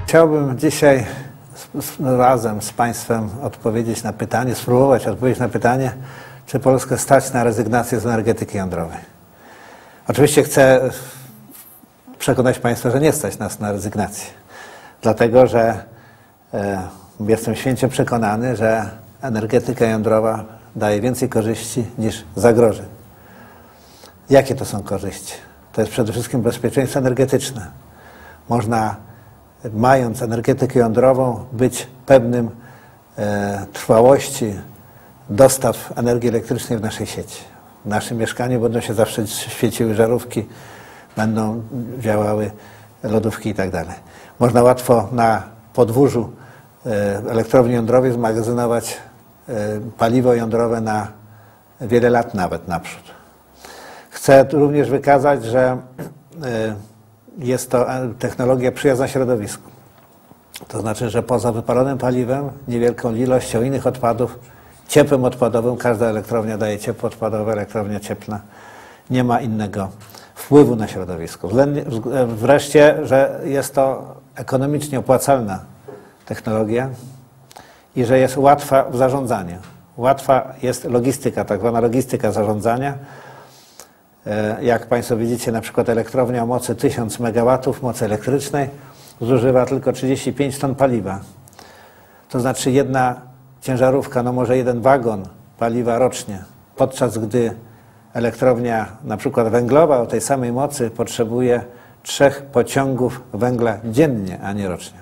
Chciałbym dzisiaj razem z Państwem odpowiedzieć na pytanie, spróbować odpowiedzieć na pytanie, czy Polskę stać na rezygnację z energetyki jądrowej. Oczywiście chcę przekonać Państwa, że nie stać nas na rezygnację, dlatego że jestem święcie przekonany, że energetyka jądrowa daje więcej korzyści niż zagrożeń. Jakie to są korzyści? To jest przede wszystkim bezpieczeństwo energetyczne. Można, mając energetykę jądrową, być pewnym trwałości dostaw energii elektrycznej w naszej sieci. W naszym mieszkaniu będą się zawsze świeciły żarówki, będą działały lodówki i tak dalej. Można łatwo na podwórzu elektrowni jądrowej zmagazynować paliwo jądrowe na wiele lat nawet naprzód. Chcę również wykazać, że jest to technologia przyjazna środowisku. To znaczy, że poza wypalonym paliwem, niewielką ilością innych odpadów, ciepłem odpadowym, każda elektrownia daje ciepło odpadowe, elektrownia cieplna, nie ma innego wpływu na środowisko. Wreszcie, że jest to ekonomicznie opłacalna technologia i że jest łatwa w zarządzaniu. Łatwa jest logistyka, tak zwana logistyka zarządzania. Jak Państwo widzicie, na przykład elektrownia o mocy 1000 MW mocy elektrycznej zużywa tylko 35 ton paliwa. To znaczy jedna ciężarówka, no może jeden wagon paliwa rocznie, podczas gdy elektrownia na przykład węglowa o tej samej mocy potrzebuje 3 pociągów węgla dziennie, a nie rocznie.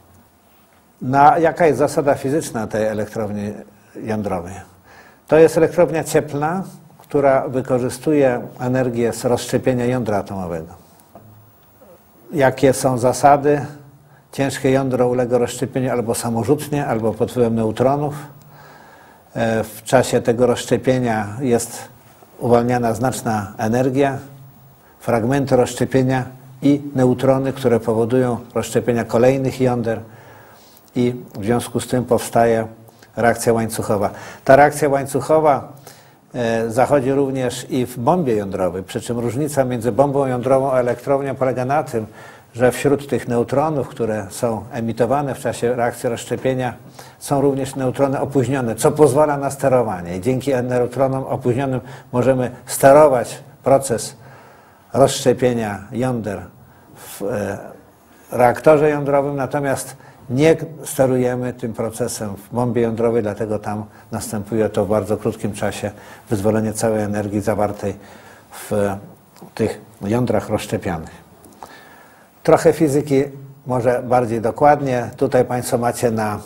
Jaka jest zasada fizyczna tej elektrowni jądrowej? To jest elektrownia cieplna, która wykorzystuje energię z rozszczepienia jądra atomowego. Jakie są zasady? Ciężkie jądro ulega rozszczepieniu albo samorzutnie, albo pod wpływem neutronów. W czasie tego rozszczepienia jest uwalniana znaczna energia, fragmenty rozszczepienia i neutrony, które powodują rozszczepienia kolejnych jąder i w związku z tym powstaje reakcja łańcuchowa. Ta reakcja łańcuchowa zachodzi również i w bombie jądrowej, przy czym różnica między bombą jądrową a elektrownią polega na tym, że wśród tych neutronów, które są emitowane w czasie reakcji rozszczepienia, są również neutrony opóźnione, co pozwala na sterowanie. I dzięki neutronom opóźnionym możemy sterować proces rozszczepienia jąder w reaktorze jądrowym, natomiast nie sterujemy tym procesem w bombie jądrowej, dlatego tam następuje to w bardzo krótkim czasie wyzwolenie całej energii zawartej w tych jądrach rozszczepianych. Trochę fizyki, może bardziej dokładnie. Tutaj Państwo macie na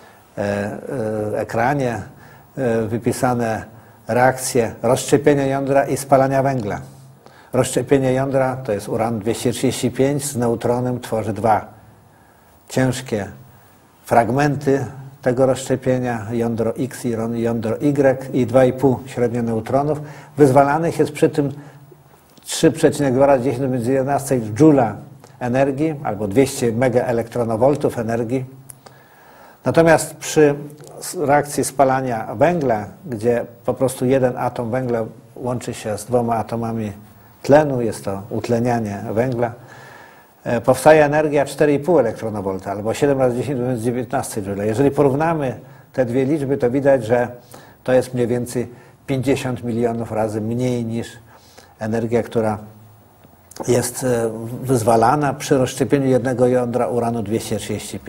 ekranie wypisane reakcje rozszczepienia jądra i spalania węgla. Rozszczepienie jądra to jest uran-235 z neutronem, tworzy 2 ciężkie fragmenty tego rozszczepienia, jądro X i jądro Y i 2,5 średnio neutronów. Wyzwalanych jest przy tym 3,2 razy 10 do 11 dżula energii albo 200 megaelektronowoltów energii. Natomiast przy reakcji spalania węgla, gdzie po prostu jeden atom węgla łączy się z 2 atomami tlenu, jest to utlenianie węgla, powstaje energia 4,5 elektronowolta albo 7 razy 10 do 19 joule. Jeżeli porównamy te dwie liczby, to widać, że to jest mniej więcej 50 milionów razy mniej niż energia, która jest wyzwalana przy rozszczepieniu jednego jądra uranu-235.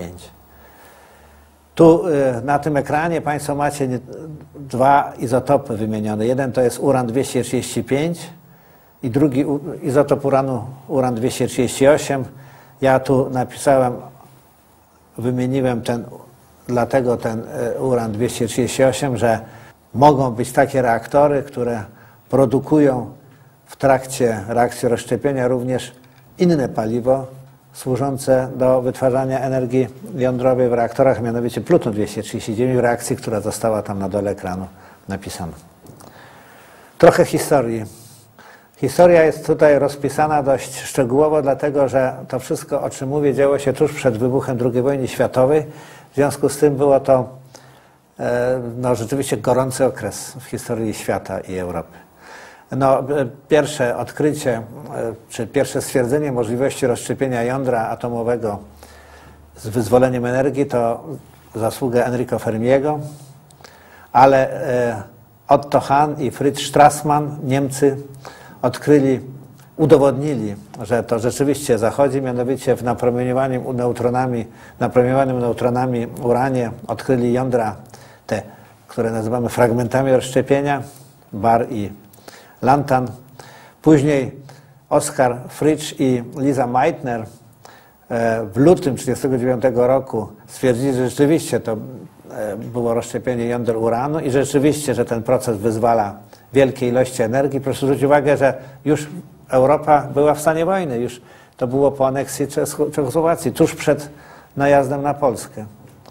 Tu na tym ekranie Państwo macie 2 izotopy wymienione. Jeden to jest uran-235 i drugi izotop uranu, uran-238. Ja tu napisałem, wymieniłem dlatego ten uran-238, że mogą być takie reaktory, które produkują w trakcie reakcji rozszczepienia również inne paliwo służące do wytwarzania energii jądrowej w reaktorach, mianowicie pluton-239 w reakcji, która została tam na dole ekranu napisana. Trochę historii. Historia jest tutaj rozpisana dość szczegółowo, dlatego że to wszystko, o czym mówię, działo się tuż przed wybuchem II wojny światowej. W związku z tym było to rzeczywiście gorący okres w historii świata i Europy. Pierwsze odkrycie, czy pierwsze stwierdzenie możliwości rozszczepienia jądra atomowego z wyzwoleniem energii to zasługa Enrico Fermiego, ale Otto Hahn i Fritz Strassmann, Niemcy, udowodnili, że to rzeczywiście zachodzi, mianowicie w napromieniowanym neutronami uranie odkryli jądra te, które nazywamy fragmentami rozszczepienia, Barr i Lantan. Później Oskar Fritsch i Lisa Meitner w lutym 1939 roku stwierdzili, że rzeczywiście to było rozszczepienie jąder uranu i rzeczywiście, że ten proces wyzwala wielkie ilości energii. Proszę zwrócić uwagę, że już Europa była w stanie wojny, już to było po aneksji Czechosłowacji, tuż przed najazdem na Polskę.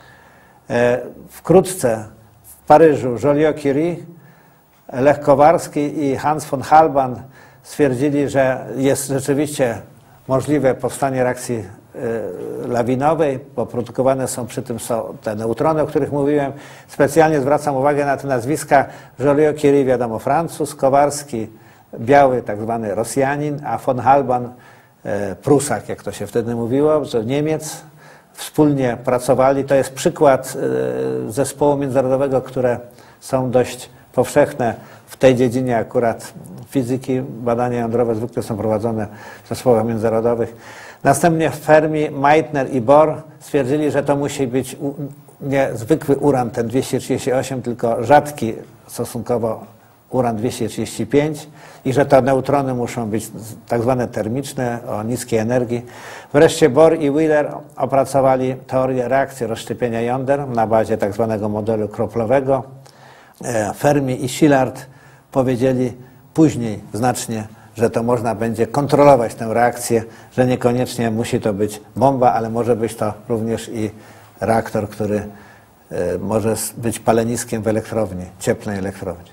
Wkrótce w Paryżu Joliot-Curie, Lech Kowarski i Hans von Halban stwierdzili, że jest rzeczywiście możliwe powstanie reakcji lawinowej, bo produkowane są przy tym te neutrony, o których mówiłem. Specjalnie zwracam uwagę na te nazwiska. Joliot-Curie, wiadomo, Francuz, Kowarski, biały, tak zwany Rosjanin, a von Halban, Prusak, jak to się wtedy mówiło, że Niemiec. Wspólnie pracowali. To jest przykład zespołu międzynarodowego, które są dość powszechne w tej dziedzinie akurat fizyki. Badania jądrowe zwykle są prowadzone w zespołach międzynarodowych. Następnie Fermi, Meitner i Bohr stwierdzili, że to musi być nie zwykły uran, ten 238, tylko rzadki stosunkowo uran 235 i że te neutrony muszą być tak zwane termiczne, o niskiej energii. Wreszcie Bohr i Wheeler opracowali teorię reakcji rozszczepienia jąder na bazie tak zwanego modelu kroplowego. Fermi i Szilard powiedzieli później znacznie, że to można będzie kontrolować tę reakcję, że niekoniecznie musi to być bomba, ale może być to również i reaktor, który może być paleniskiem w elektrowni, cieplnej elektrowni.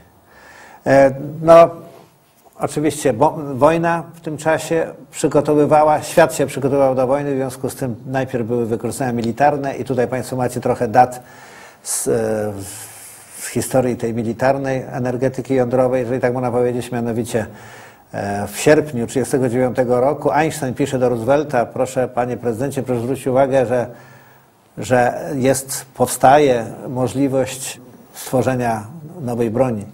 No, oczywiście wojna w tym czasie świat się przygotowywał do wojny, w związku z tym najpierw były wykorzystania militarne i tutaj Państwo macie trochę dat z historii tej militarnej energetyki jądrowej, jeżeli tak można powiedzieć, mianowicie w sierpniu 1939 roku Einstein pisze do Roosevelta: proszę, panie prezydencie, proszę zwrócić uwagę, że powstaje możliwość stworzenia nowej broni.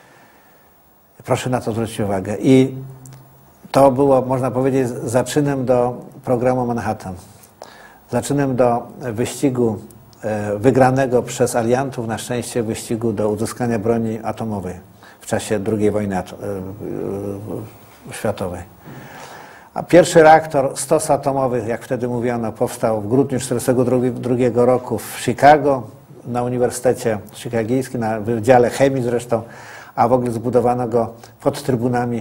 Proszę na to zwrócić uwagę. I to było, można powiedzieć, zaczynem do programu Manhattan. Zaczynem do wyścigu wygranego przez aliantów, na szczęście wyścigu do uzyskania broni atomowej w czasie II wojny światowej. A pierwszy reaktor stos atomowy, jak wtedy mówiono, powstał w grudniu 1942 roku w Chicago, na Uniwersytecie Chicagijskim, na Wydziale Chemii zresztą, a w ogóle zbudowano go pod trybunami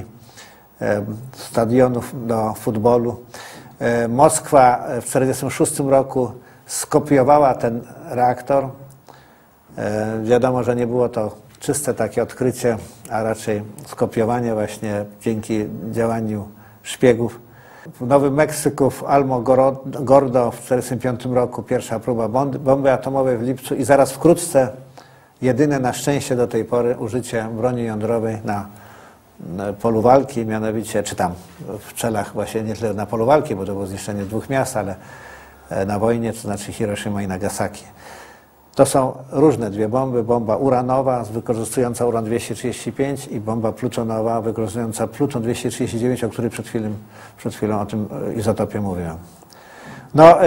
stadionów do futbolu. Moskwa w 1946 roku skopiowała ten reaktor. Wiadomo, że nie było to czyste takie odkrycie, a raczej skopiowanie właśnie dzięki działaniu szpiegów. W Nowym Meksyku w Almo Gordo w 1945 roku pierwsza próba bomby atomowej w lipcu i zaraz wkrótce jedyne na szczęście do tej pory użycie broni jądrowej na polu walki, mianowicie, czy tam w celach właśnie nie tyle na polu walki, bo to było zniszczenie 2 miast, ale na wojnie, to znaczy Hiroshima i Nagasaki. To są różne dwie bomby. Bomba uranowa wykorzystująca uran-235 i bomba plutonowa wykorzystująca pluton-239, o którym przed chwilą o tym izotopie mówiłem. No,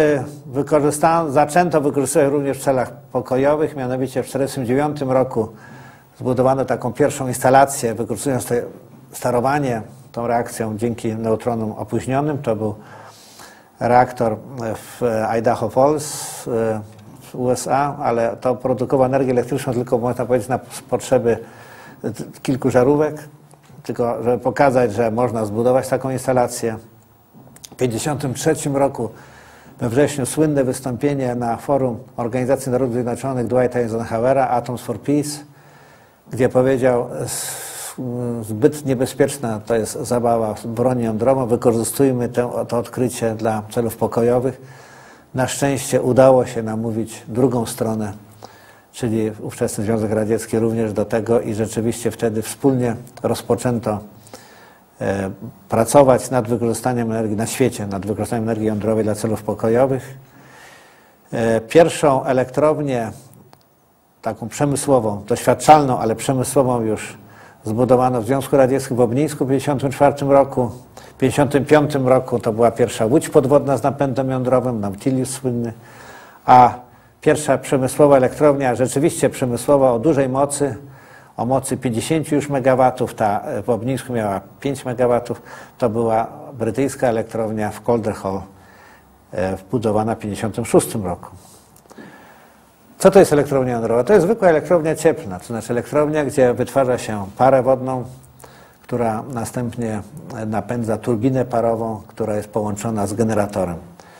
zaczęto wykorzystywać również w celach pokojowych, mianowicie w 1949 roku zbudowano taką pierwszą instalację, wykorzystując to sterowanie tą reakcją dzięki neutronom opóźnionym. To był reaktor w Idaho Falls w USA, ale to produkowało energię elektryczną tylko, można powiedzieć, na potrzeby kilku żarówek, tylko żeby pokazać, że można zbudować taką instalację. W 1953 roku we wrześniu słynne wystąpienie na forum Organizacji Narodów Zjednoczonych Dwighta Eisenhowera, Atoms for Peace, gdzie powiedział: zbyt niebezpieczna to jest zabawa z bronią jądrową, wykorzystujmy to odkrycie dla celów pokojowych. Na szczęście udało się namówić drugą stronę, czyli ówczesny Związek Radziecki, również do tego i rzeczywiście wtedy wspólnie rozpoczęto pracować nad wykorzystaniem energii na świecie, nad wykorzystaniem energii jądrowej dla celów pokojowych. Pierwszą elektrownię, taką przemysłową, doświadczalną, ale przemysłową już zbudowano w Związku Radzieckim w Obnińsku w 1954 roku. W 1955 roku to była pierwsza łódź podwodna z napędem jądrowym, Nautilus słynny, a pierwsza przemysłowa elektrownia, rzeczywiście przemysłowa o dużej mocy, o mocy 50 już megawatów, ta w Obnińsku miała 5 megawatów, to była brytyjska elektrownia w Calder Hall, wbudowana w 1956 roku. Co to jest elektrownia jądrowa? To jest zwykła elektrownia cieplna, to znaczy elektrownia, gdzie wytwarza się parę wodną, która następnie napędza turbinę parową, która jest połączona z generatorem.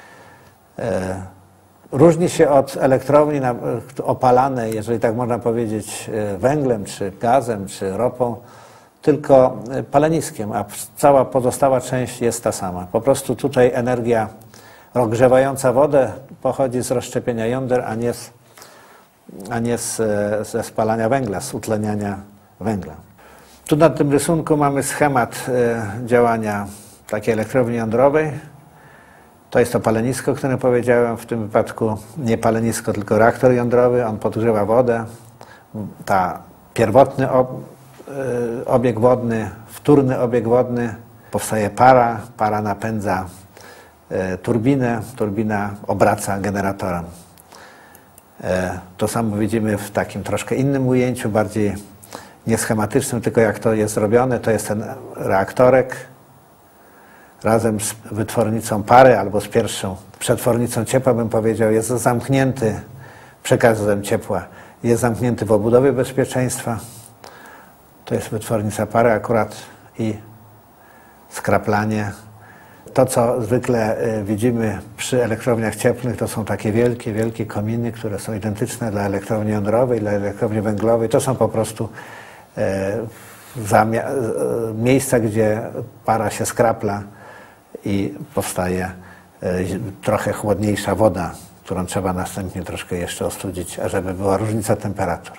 Różni się od elektrowni opalanej, jeżeli tak można powiedzieć, węglem, czy gazem, czy ropą, tylko paleniskiem, a cała pozostała część jest ta sama. Po prostu tutaj energia rozgrzewająca wodę pochodzi z rozszczepienia jąder, a nie ze spalania węgla, z utleniania węgla. Tu na tym rysunku mamy schemat działania takiej elektrowni jądrowej. To jest to palenisko, o którym powiedziałem, w tym wypadku nie palenisko, tylko reaktor jądrowy. On podgrzewa wodę. Ta pierwotny obieg wodny, wtórny obieg wodny, powstaje para, para napędza turbinę, turbina obraca generatorem. To samo widzimy w takim troszkę innym ujęciu, bardziej nieschematycznym, tylko jak to jest zrobione, to jest ten reaktorek razem z wytwornicą pary albo z pierwszą przetwornicą ciepła, bym powiedział, jest zamknięty przekazem ciepła, jest zamknięty w obudowie bezpieczeństwa. To jest wytwornica pary akurat i skraplanie. To, co zwykle widzimy przy elektrowniach cieplnych, to są takie wielkie, wielkie kominy, które są identyczne dla elektrowni jądrowej, dla elektrowni węglowej. To są po prostu miejsca, gdzie para się skrapla i powstaje trochę chłodniejsza woda, którą trzeba następnie troszkę jeszcze ostudzić, ażeby była różnica temperatur.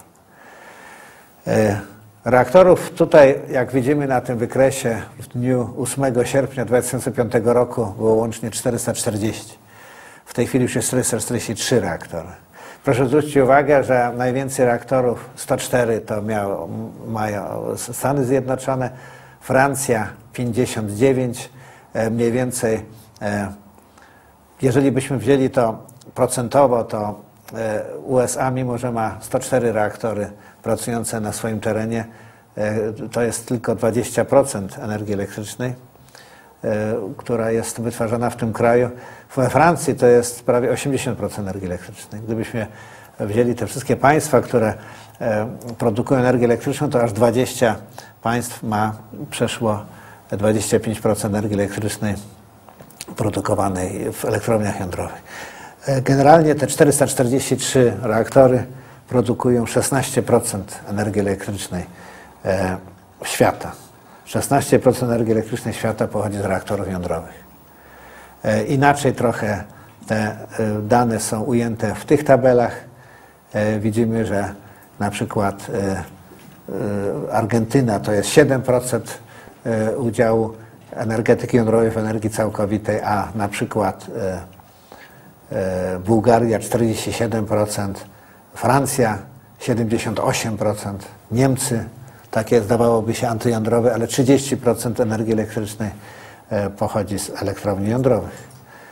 Reaktorów tutaj, jak widzimy na tym wykresie, w dniu 8 sierpnia 2005 roku było łącznie 440. W tej chwili już jest 443 reaktory. Proszę zwrócić uwagę, że najwięcej reaktorów, 104, to mają Stany Zjednoczone, Francja 59, mniej więcej. Jeżeli byśmy wzięli to procentowo, to USA, mimo że ma 104 reaktory pracujące na swoim terenie, to jest tylko 20% energii elektrycznej, która jest wytwarzana w tym kraju. We Francji to jest prawie 80% energii elektrycznej. Gdybyśmy wzięli te wszystkie państwa, które produkują energię elektryczną, to aż 20 państw przeszło 25% energii elektrycznej produkowanej w elektrowniach jądrowych. Generalnie te 443 reaktory produkują 16% energii elektrycznej świata. 16% energii elektrycznej świata pochodzi z reaktorów jądrowych. Inaczej trochę te dane są ujęte w tych tabelach. Widzimy, że na przykład Argentyna to jest 7% udziału energetyki jądrowej w energii całkowitej, a na przykład Bułgaria 47%, Francja 78%, Niemcy, takie zdawałoby się antyjądrowe, ale 30% energii elektrycznej pochodzi z elektrowni jądrowych.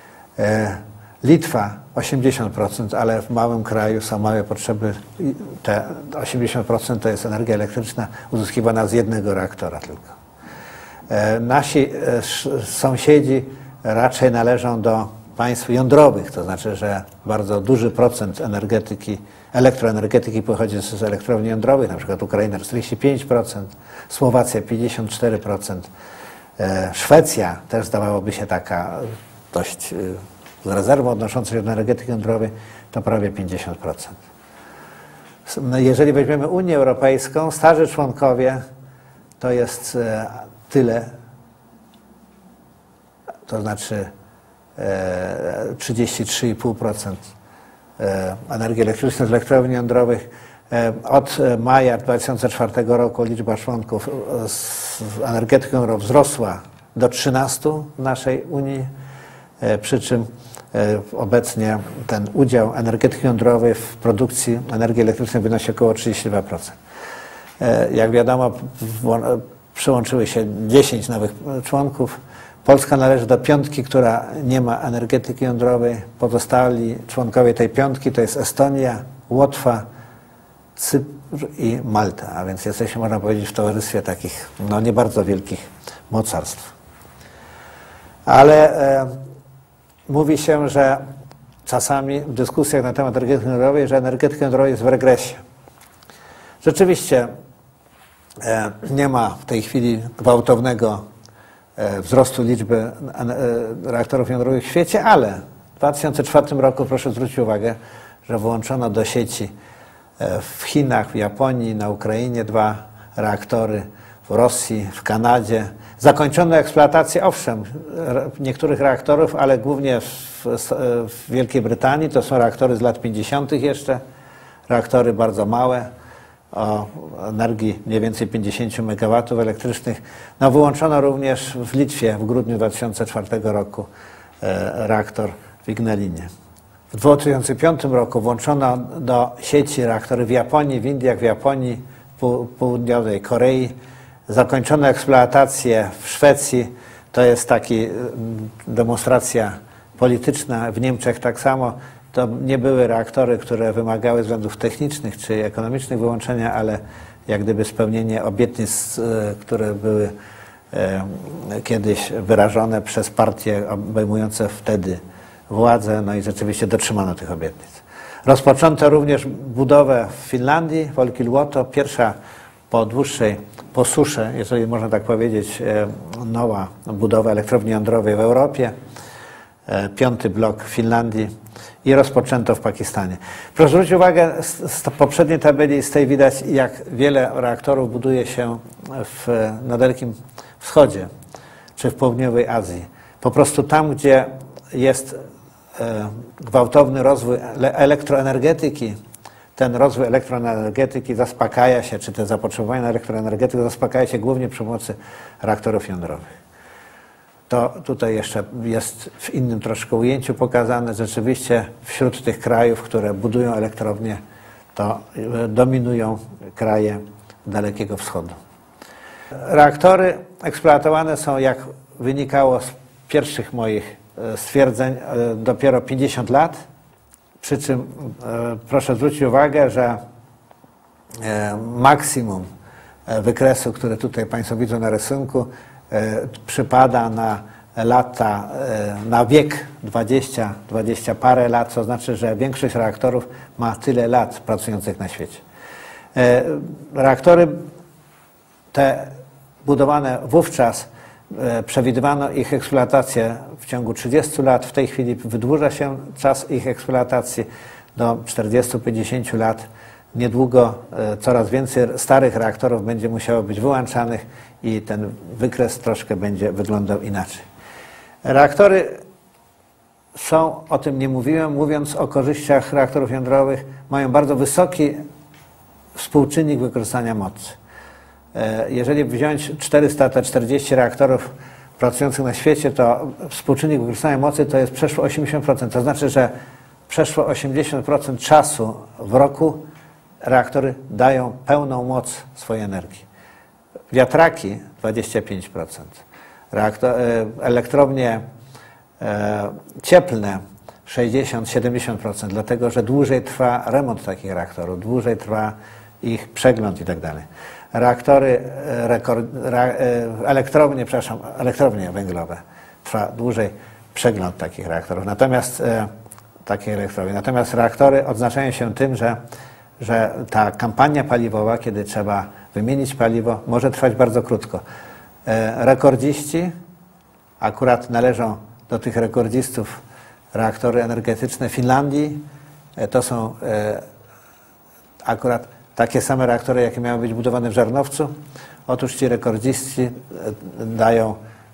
Litwa 80%, ale w małym kraju są małe potrzeby. Te 80% to jest energia elektryczna uzyskiwana z jednego reaktora tylko. Nasi sąsiedzi raczej należą do państw jądrowych, to znaczy, że bardzo duży procent elektroenergetyki pochodzi z elektrowni jądrowych, na przykład Ukraina 45%, Słowacja 54%, Szwecja też zdawałoby się taka dość z rezerwą odnoszącą się do energetyki jądrowej, to prawie 50%. Jeżeli weźmiemy Unię Europejską, starzy członkowie to jest tyle, to znaczy 33,5% energii elektrycznej z elektrowni jądrowych. Od maja 2004 roku liczba członków z energetyką jądrową wzrosła do 13 w naszej Unii, przy czym obecnie ten udział energetyki jądrowej w produkcji energii elektrycznej wynosi około 32%. Jak wiadomo, przyłączyły się 10 nowych członków. Polska należy do piątki, która nie ma energetyki jądrowej. Pozostali członkowie tej piątki to jest Estonia, Łotwa, Cypr i Malta, a więc jesteśmy, można powiedzieć, w towarzystwie takich nie bardzo wielkich mocarstw. Ale mówi się, że czasami w dyskusjach na temat energetyki jądrowej, że energetyka jądrowa jest w regresie. Rzeczywiście nie ma w tej chwili gwałtownego wzrostu liczby reaktorów jądrowych w świecie, ale w 2004 roku proszę zwrócić uwagę, że włączono do sieci w Chinach, w Japonii, na Ukrainie 2 reaktory, w Rosji, w Kanadzie. Zakończono eksploatację, owszem, niektórych reaktorów, ale głównie w Wielkiej Brytanii. To są reaktory z lat 50. jeszcze, reaktory bardzo małe, o energii mniej więcej 50 MW elektrycznych. Wyłączono również w Litwie w grudniu 2004 roku reaktor w Ignalinie. W 2005 roku włączono do sieci reaktory w Japonii, w Indiach, w Japonii, południowej Korei. Zakończono eksploatację w Szwecji. To jest taka demonstracja polityczna. W Niemczech tak samo. To nie były reaktory, które wymagały względów technicznych czy ekonomicznych wyłączenia, ale jak gdyby spełnienie obietnic, które były kiedyś wyrażone przez partie obejmujące wtedy władzę, i rzeczywiście dotrzymano tych obietnic. Rozpoczęto również budowę w Finlandii, w Olkiluoto, pierwsza po dłuższej posusze, jeżeli można tak powiedzieć, nowa budowa elektrowni jądrowej w Europie, 5. blok w Finlandii i rozpoczęto w Pakistanie. Proszę zwrócić uwagę, z poprzedniej tabeli z tej widać, jak wiele reaktorów buduje się na Dalekim Wschodzie czy w południowej Azji. Po prostu tam, gdzie jest gwałtowny rozwój elektroenergetyki, ten rozwój elektroenergetyki zaspokaja się, czy te zapotrzebowanie na elektroenergetykę zaspokaja się głównie przy pomocy reaktorów jądrowych. To tutaj jeszcze jest w innym troszkę ujęciu pokazane. Rzeczywiście wśród tych krajów, które budują elektrownie, to dominują kraje Dalekiego Wschodu. Reaktory eksploatowane są, jak wynikało z pierwszych moich stwierdzeń, dopiero 50 lat. Przy czym proszę zwrócić uwagę, że maksimum wykresu, który tutaj Państwo widzą na rysunku, przypada na lata, na wiek 20 parę lat, co znaczy, że większość reaktorów ma tyle lat pracujących na świecie. Reaktory te budowane wówczas, przewidywano ich eksploatację w ciągu 30 lat. W tej chwili wydłuża się czas ich eksploatacji do 40-50 lat. Niedługo coraz więcej starych reaktorów będzie musiało być wyłączanych i ten wykres troszkę będzie wyglądał inaczej. Reaktory są, o tym nie mówiłem, mówiąc o korzyściach reaktorów jądrowych, mają bardzo wysoki współczynnik wykorzystania mocy. Jeżeli wziąć 440 reaktorów pracujących na świecie, to współczynnik wykorzystania mocy to jest przeszło 80%. To znaczy, że przeszło 80% czasu w roku reaktory dają pełną moc swojej energii. Wiatraki 25%. Elektrownie cieplne 60-70%, dlatego że dłużej trwa remont takich reaktorów, dłużej trwa ich przegląd i tak dalej. Elektrownie węglowe trwa dłużej przegląd takich reaktorów. Natomiast reaktory odznaczają się tym, że ta kampania paliwowa, kiedy trzeba wymienić paliwo, może trwać bardzo krótko. Rekordziści, akurat należą do tych rekordzistów reaktory energetyczne Finlandii, to są akurat takie same reaktory, jakie miały być budowane w Żarnowcu. Otóż ci rekordziści dają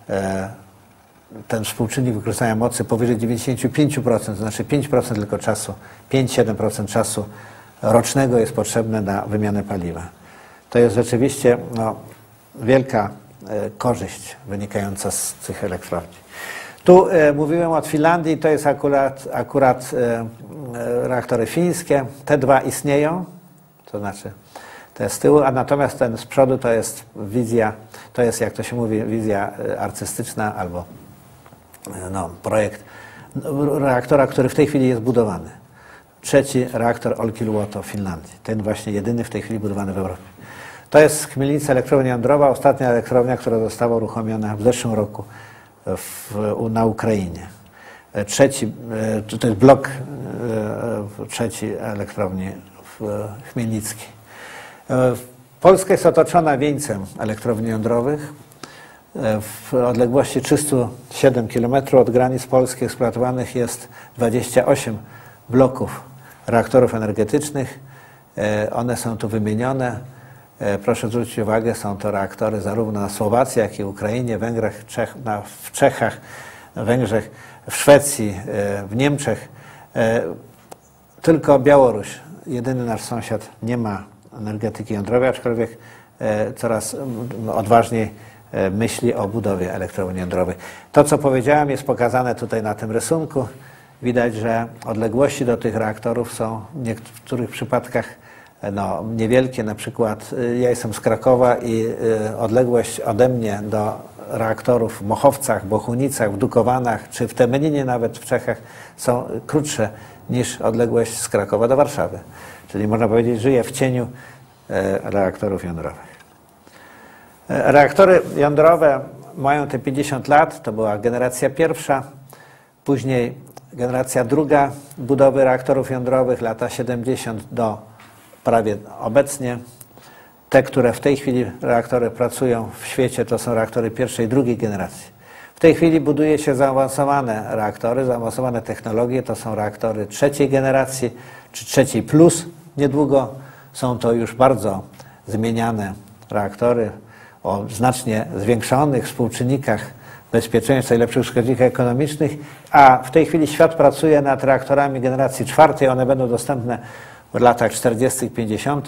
ten współczynnik wykorzystania mocy powyżej 95%, to znaczy 5% tylko czasu, 5-7% czasu rocznego jest potrzebne na wymianę paliwa. To jest rzeczywiście wielka korzyść wynikająca z tych elektrowni. Tu mówiłem o Finlandii, to jest akurat reaktory fińskie. Te dwa istnieją, to znaczy te z tyłu, a natomiast ten z przodu to jest wizja, to jest, jak to się mówi, wizja artystyczna albo no, projekt reaktora, który w tej chwili jest budowany. Trzeci reaktor Olkiluoto w Finlandii. Ten właśnie jedyny w tej chwili budowany w Europie. To jest Chmielnica elektrownia jądrowa, ostatnia elektrownia, która została uruchomiona w zeszłym roku na Ukrainie. Trzeci, to jest blok trzeci elektrowni chmielnickiej. Polska jest otoczona wieńcem elektrowni jądrowych. W odległości 307 km od granic Polski eksploatowanych jest 28 bloków reaktorów energetycznych. One są tu wymienione. Proszę zwrócić uwagę, są to reaktory zarówno na Słowacji, jak i Ukrainie, Węgrzech, w Czechach, Węgrzech, w Szwecji, w Niemczech. Tylko Białoruś, jedyny nasz sąsiad, nie ma energetyki jądrowej, aczkolwiek coraz odważniej myśli o budowie elektrowni jądrowej. To, co powiedziałem, jest pokazane tutaj na tym rysunku. Widać, że odległości do tych reaktorów są w niektórych przypadkach no, niewielkie. Na przykład ja jestem z Krakowa i odległość ode mnie do reaktorów w Mochowcach, Bochunicach, w Dukowanach czy w Temeninie nawet w Czechach są krótsze niż odległość z Krakowa do Warszawy. Czyli można powiedzieć, żyję w cieniu reaktorów jądrowych. Reaktory jądrowe mają te 50 lat, to była generacja pierwsza, później generacja druga budowy reaktorów jądrowych, lata 70 do prawie obecnie. Te, które w tej chwili reaktory pracują w świecie, to są reaktory pierwszej i drugiej generacji. W tej chwili buduje się zaawansowane reaktory, zaawansowane technologie, to są reaktory trzeciej generacji, czy trzeciej plus. Niedługo są to już bardzo zmieniane reaktory o znacznie zwiększonych współczynnikach bezpieczeństwa i lepszych wskaźnikach ekonomicznych, a w tej chwili świat pracuje nad reaktorami generacji czwartej. One będą dostępne w latach 40., 50.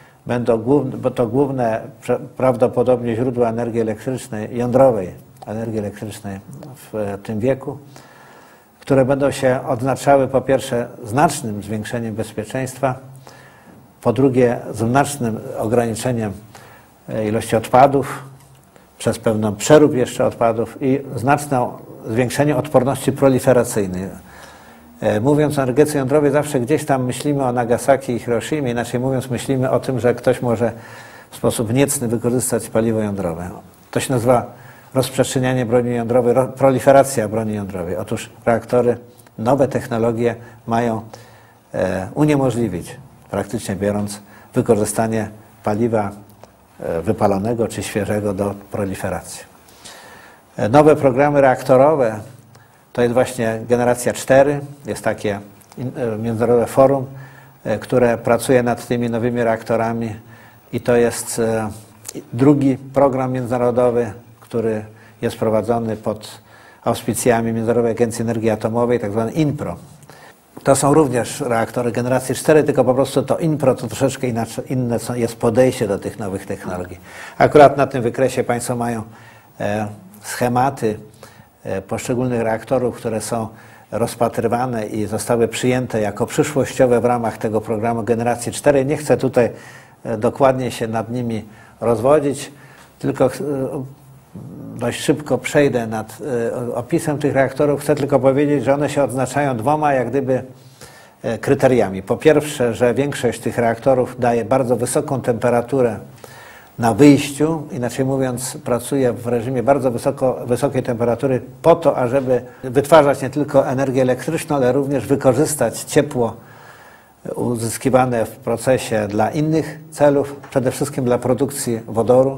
Bo to główne prawdopodobnie źródła energii elektrycznej, jądrowej energii elektrycznej w tym wieku, które będą się odznaczały po pierwsze znacznym zwiększeniem bezpieczeństwa, po drugie znacznym ograniczeniem ilości odpadów, przez pewną przerób jeszcze odpadów i znaczne zwiększenie odporności proliferacyjnej. Mówiąc o energetyce jądrowej, zawsze gdzieś tam myślimy o Nagasaki i Hiroshimie, inaczej mówiąc myślimy o tym, że ktoś może w sposób niecny wykorzystać paliwo jądrowe. To się nazywa rozprzestrzenianie broni jądrowej, proliferacja broni jądrowej. Otóż reaktory, nowe technologie mają uniemożliwić, praktycznie biorąc, wykorzystanie paliwa wypalonego czy świeżego do proliferacji. Nowe programy reaktorowe to jest właśnie generacja 4, jest takie międzynarodowe forum, które pracuje nad tymi nowymi reaktorami i to jest drugi program międzynarodowy, który jest prowadzony pod auspicjami Międzynarodowej Agencji Energii Atomowej, tak zwany INPRO. To są również reaktory generacji 4, tylko po prostu to INPRO to troszeczkę inne jest podejście do tych nowych technologii. Akurat na tym wykresie Państwo mają schematy poszczególnych reaktorów, które są rozpatrywane i zostały przyjęte jako przyszłościowe w ramach tego programu generacji 4. Nie chcę tutaj dokładnie się nad nimi rozwodzić, tylko dość szybko przejdę nad opisem tych reaktorów. Chcę tylko powiedzieć, że one się odznaczają dwoma jak gdyby kryteriami. Po pierwsze, że większość tych reaktorów daje bardzo wysoką temperaturę na wyjściu, inaczej mówiąc pracuje w reżimie bardzo wysokiej temperatury po to, ażeby wytwarzać nie tylko energię elektryczną, ale również wykorzystać ciepło uzyskiwane w procesie dla innych celów, przede wszystkim dla produkcji wodoru,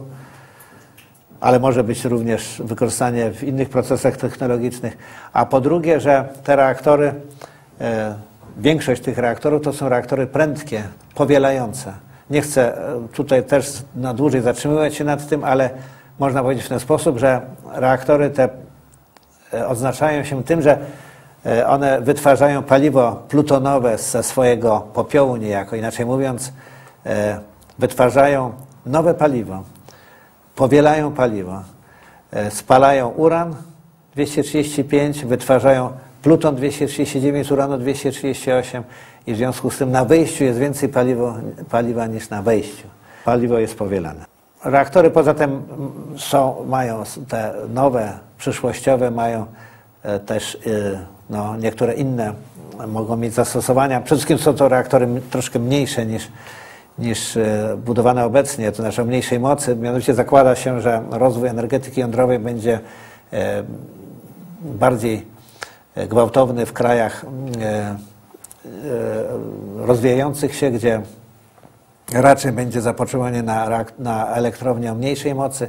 ale może być również wykorzystanie w innych procesach technologicznych. A po drugie, że te reaktory, większość tych reaktorów to są reaktory prędkie, powielające. Nie chcę tutaj też na dłużej zatrzymywać się nad tym, ale można powiedzieć w ten sposób, że reaktory te odznaczają się tym, że one wytwarzają paliwo plutonowe ze swojego popiołu niejako. Inaczej mówiąc, wytwarzają nowe paliwo, powielają paliwo, spalają uran, 235 wytwarzają pluton 239 z uranu 238 i w związku z tym na wyjściu jest więcej paliwa niż na wejściu. Paliwo jest powielane. Reaktory poza tym mają te nowe, przyszłościowe, mają też no, niektóre inne mogą mieć zastosowania. Przede wszystkim są to reaktory troszkę mniejsze niż budowane obecnie, to znaczy o mniejszej mocy. Mianowicie zakłada się, że rozwój energetyki jądrowej będzie bardziej gwałtowny w krajach rozwijających się, gdzie raczej będzie zapotrzebowanie na elektrownię o mniejszej mocy.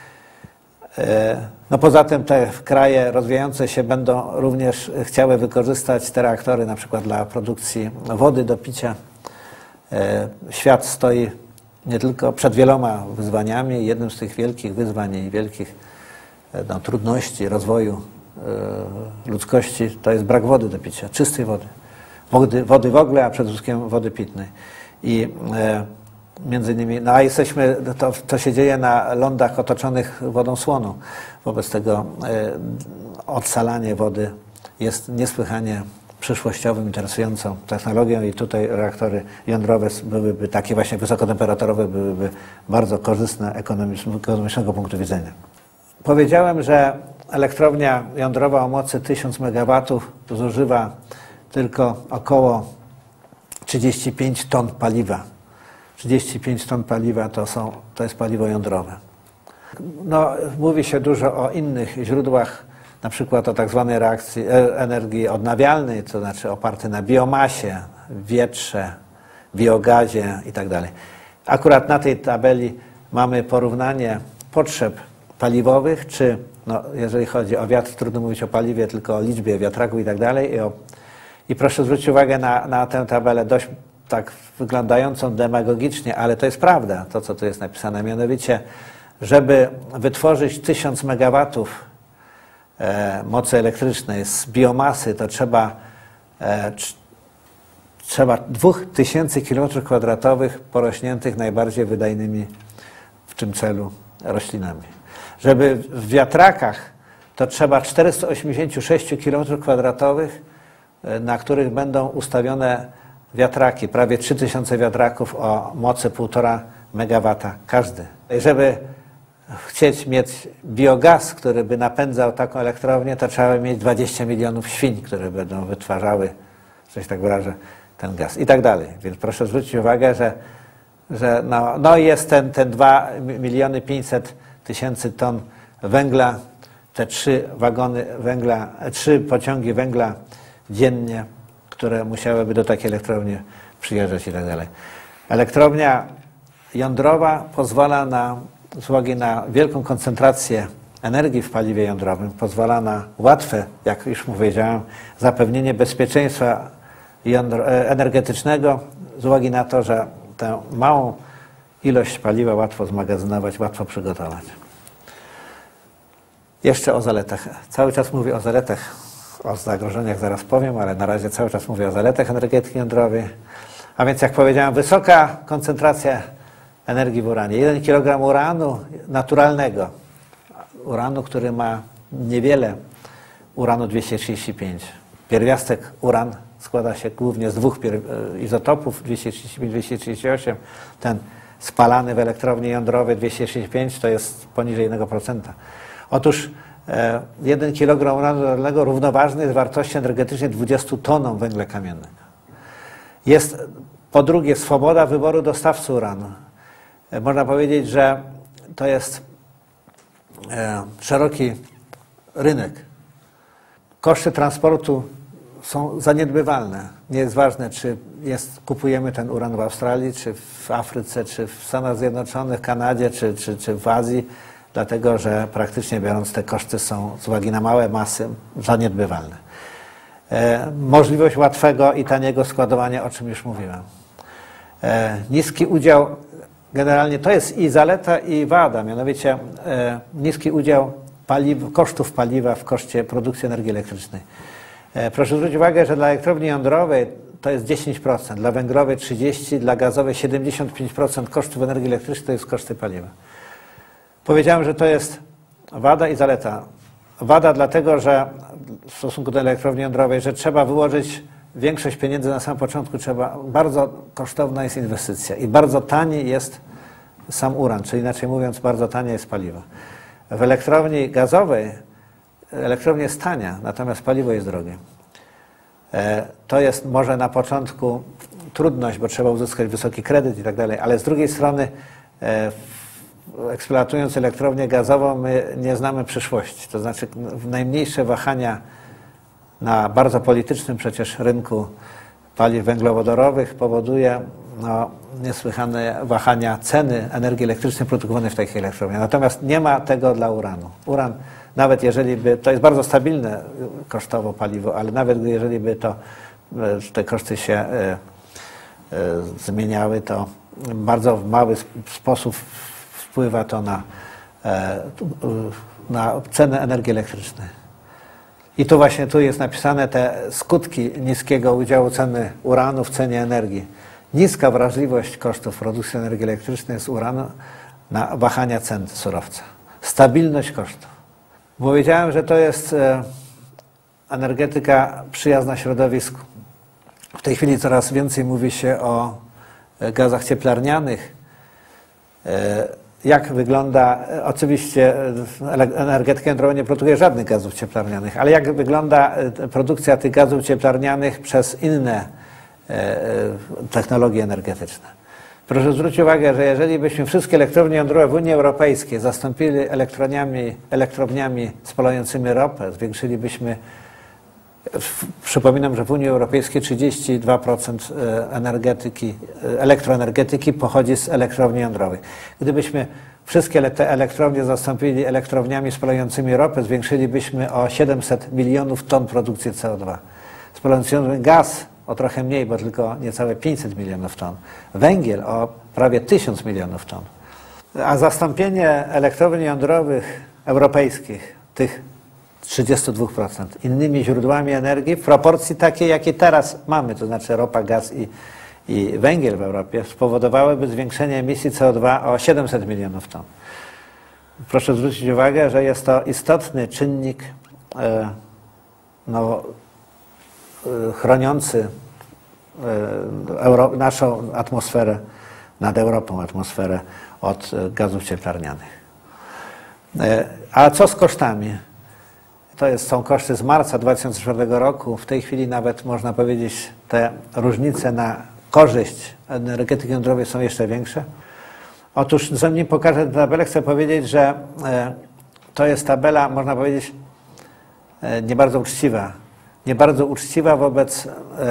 No poza tym te kraje rozwijające się będą również chciały wykorzystać te reaktory na przykład dla produkcji wody do picia. Świat stoi nie tylko przed wieloma wyzwaniami. Jednym z tych wielkich wyzwań i wielkich trudności rozwoju ludzkości to jest brak wody do picia, czystej wody. Wody w ogóle, a przede wszystkim wody pitnej. I między innymi, no a jesteśmy, to się dzieje na lądach otoczonych wodą słoną. Wobec tego odsalanie wody jest niesłychanie przyszłościową, interesującą technologią i tutaj reaktory jądrowe byłyby takie właśnie wysokotemperaturowe, byłyby bardzo korzystne ekonomicznego punktu widzenia. Powiedziałem, że elektrownia jądrowa o mocy 1000 MW zużywa tylko około 35 ton paliwa. 35 ton paliwa to jest paliwo jądrowe. No, mówi się dużo o innych źródłach, na przykład o tak zwanej reakcji energii odnawialnej, to znaczy opartej na biomasie, wietrze, biogazie itd. Akurat na tej tabeli mamy porównanie potrzeb paliwowych, czy no, jeżeli chodzi o wiatr, trudno mówić o paliwie, tylko o liczbie wiatraków itd. I proszę zwrócić uwagę na tę tabelę dość tak wyglądającą demagogicznie, ale to jest prawda, to co tu jest napisane. Mianowicie, żeby wytworzyć 1000 MW mocy elektrycznej z biomasy, to trzeba 2000 km² porośniętych najbardziej wydajnymi w tym celu roślinami. Żeby w wiatrakach to trzeba 486 km², na których będą ustawione wiatraki, prawie 3000 wiatraków o mocy 1,5 MW każdy. Żeby chcieć mieć biogaz, który by napędzał taką elektrownię, to trzeba mieć 20 milionów świń, które będą wytwarzały, coś tak wyrażę, ten gaz i tak dalej. Więc proszę zwrócić uwagę, że no jest ten 2 500 000 ton węgla, te 3 wagony węgla, 3 pociągi węgla dziennie, które musiałyby do takiej elektrowni przyjeżdżać i tak dalej. Elektrownia jądrowa pozwala z uwagi na wielką koncentrację energii w paliwie jądrowym, pozwala na łatwe, jak już powiedziałem, zapewnienie bezpieczeństwa energetycznego z uwagi na to, że tę małą ilość paliwa łatwo zmagazynować, łatwo przygotować. Jeszcze o zaletach. Cały czas mówię o zaletach, o zagrożeniach zaraz powiem, ale na razie cały czas mówię o zaletach energetyki jądrowej. A więc jak powiedziałem, wysoka koncentracja energii w uranie. 1 kg uranu naturalnego, uranu, który ma niewiele uranu 235. Pierwiastek uran składa się głównie z 2 izotopów 235-238. Ten spalany w elektrowni jądrowej 235 to jest poniżej 1%. Otóż 1 kg uranu naturalnego równoważny jest wartości energetycznej 20 tonom węgla kamiennego. Jest po drugie swoboda wyboru dostawcy uranu. Można powiedzieć, że to jest szeroki rynek. Koszty transportu są zaniedbywalne. Nie jest ważne, czy kupujemy ten uran w Australii, czy w Afryce, czy w Stanach Zjednoczonych, Kanadzie, czy w Azji, dlatego że praktycznie biorąc te koszty są z uwagi na małe masy zaniedbywalne. Możliwość łatwego i taniego składowania, o czym już mówiłem. Niski udział, generalnie to jest i zaleta, i wada, mianowicie niski udział kosztów paliwa w koszcie produkcji energii elektrycznej. Proszę zwrócić uwagę, że dla elektrowni jądrowej to jest 10%, dla węglowej 30%, dla gazowej 75% kosztów energii elektrycznej to jest koszty paliwa. Powiedziałem, że to jest wada i zaleta. wada dlatego, że w stosunku do elektrowni jądrowej, że trzeba wyłożyć większość pieniędzy na samym początku, bardzo kosztowna jest inwestycja i bardzo tani jest sam uran, czyli inaczej mówiąc, bardzo tanie jest paliwo. W elektrowni gazowej elektrownia jest tania, natomiast paliwo jest drogie. To jest może na początku trudność, bo trzeba uzyskać wysoki kredyt i tak dalej, ale z drugiej strony eksploatując elektrownię gazową my nie znamy przyszłości. To znaczy najmniejsze wahania na bardzo politycznym przecież rynku paliw węglowodorowych powoduje niesłychane wahania ceny energii elektrycznej produkowanej w takich elektrowniach. Natomiast nie ma tego dla uranu. Uran, nawet jeżeli by, to jest bardzo stabilne kosztowo paliwo, ale nawet jeżeli by te koszty się zmieniały, to bardzo w mały sposób wpływa to na cenę energii elektrycznej. I tu właśnie jest napisane te skutki niskiego udziału ceny uranu w cenie energii. Niska wrażliwość kosztów produkcji energii elektrycznej z uranu na wahania cen surowca. Stabilność kosztów. Powiedziałem, że to jest energetyka przyjazna środowisku. W tej chwili coraz więcej mówi się o gazach cieplarnianych. Jak wygląda, oczywiście energetyka jądrowa nie produkuje żadnych gazów cieplarnianych, ale jak wygląda produkcja tych gazów cieplarnianych przez inne technologie energetyczne. Proszę zwrócić uwagę, że jeżeli byśmy wszystkie elektrownie jądrowe w Unii Europejskiej zastąpili elektrowniami spalającymi ropę, zwiększylibyśmy, przypominam, że w Unii Europejskiej 32% elektroenergetyki pochodzi z elektrowni jądrowych. Gdybyśmy wszystkie te elektrownie zastąpili elektrowniami spalającymi ropę, zwiększylibyśmy o 700 milionów ton produkcji CO2. Spalający gaz o trochę mniej, bo tylko niecałe 500 milionów ton. Węgiel o prawie 1000 milionów ton. A zastąpienie elektrowni jądrowych europejskich, tych 32%, innymi źródłami energii w proporcji takiej, jakiej teraz mamy, to znaczy ropa, gaz i węgiel w Europie, spowodowałyby zwiększenie emisji CO2 o 700 milionów ton. Proszę zwrócić uwagę, że jest to istotny czynnik chroniący naszą atmosferę, nad Europą atmosferę od gazów cieplarnianych. A co z kosztami? Są koszty z marca 2004 roku. W tej chwili nawet można powiedzieć, te różnice na korzyść energetyki jądrowej są jeszcze większe. Otóż zanim pokażę tę tabelę, chcę powiedzieć, że to jest tabela, można powiedzieć, nie bardzo uczciwa. Nie bardzo uczciwa wobec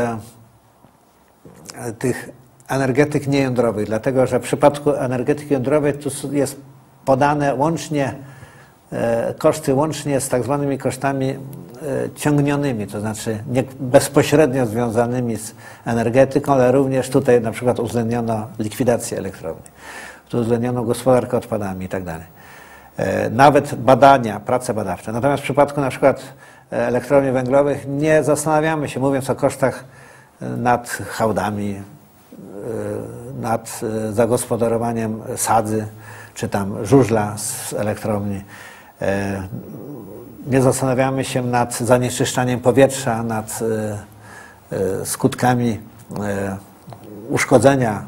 tych energetyk niejądrowych, dlatego że w przypadku energetyki jądrowej tu jest podane łącznie koszty łącznie z tak zwanymi kosztami ciągnionymi, to znaczy nie bezpośrednio związanymi z energetyką, ale również tutaj na przykład uwzględniono likwidację elektrowni, tu uwzględniono gospodarkę odpadami i tak dalej. Nawet badania, prace badawcze. Natomiast w przypadku na przykład elektrowni węglowych nie zastanawiamy się, mówiąc o kosztach nad hałdami, nad zagospodarowaniem sadzy, czy tam żużla z elektrowni. Nie zastanawiamy się nad zanieczyszczaniem powietrza, nad skutkami uszkodzenia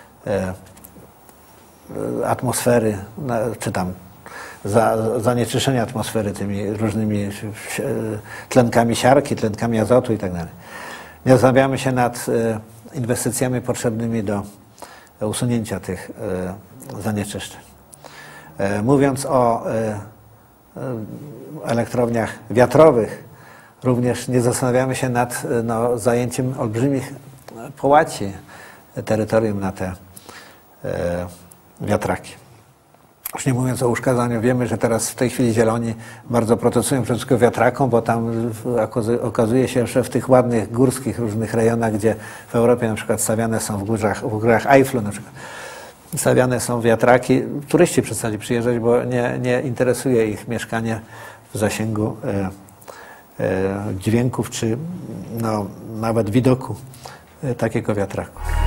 atmosfery, czy tam zanieczyszczenia atmosfery tymi różnymi tlenkami siarki, tlenkami azotu i tak dalej. Nie zastanawiamy się nad inwestycjami potrzebnymi do usunięcia tych zanieczyszczeń. Mówiąc o elektrowniach wiatrowych, również nie zastanawiamy się nad zajęciem olbrzymich połaci terytorium na te wiatraki. Już nie mówiąc o uszkadzaniu, wiemy, że teraz w tej chwili zieloni bardzo protestują przeciwko wiatrakom, bo tam okazuje się, że w tych ładnych górskich różnych rejonach, gdzie w Europie na przykład stawiane są w górach Eiflu na przykład, stawiane są wiatraki. Turyści przestali przyjeżdżać, bo nie interesuje ich mieszkanie w zasięgu dźwięków, czy nawet widoku takiego wiatraku.